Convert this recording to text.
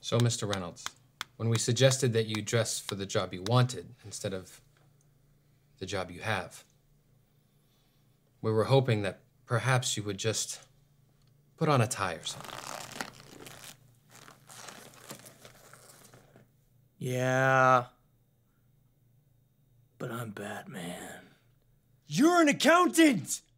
So, Mr. Reynolds, when we suggested that you dress for the job you wanted instead of the job you have, we were hoping that perhaps you would just put on a tie or something. Yeah. But I'm Batman. You're an accountant!